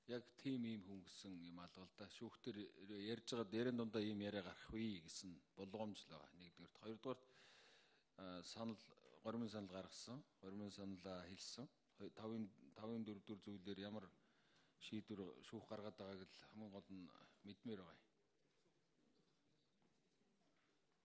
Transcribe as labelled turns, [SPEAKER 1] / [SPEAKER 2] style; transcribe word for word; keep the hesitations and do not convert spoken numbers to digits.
[SPEAKER 1] яг тийм ийм хүн гэсэн юм алгалдаа шүүхтэр ярьж байгаа дээрэн дундаа ийм яриа гарах вэ гэсэн болгоомж л байгаа. Нэгдүгээр, хоёрдугаар санал горимын санал гаргасан, горимын саналаа хэлсэн. тавын тавын дөрвдөр зүйлээр ямар шийдвэр шүүх гаргаад байгааг л хамгийн гол нь мэдмээр байгаа.